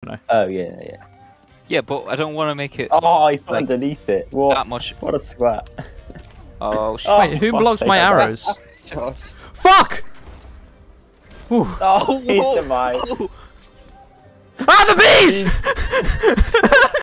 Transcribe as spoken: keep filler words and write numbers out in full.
no. Oh yeah, yeah. Yeah, but I don't want to make it Oh, he's like, underneath it. What? that much. What a swat. Oh shit! Oh, Wait, who fuck's blocked sake, my I got- arrows? Josh. Fuck! Ooh. Oh, he's whoa. demise. Oh, Ah, the bees!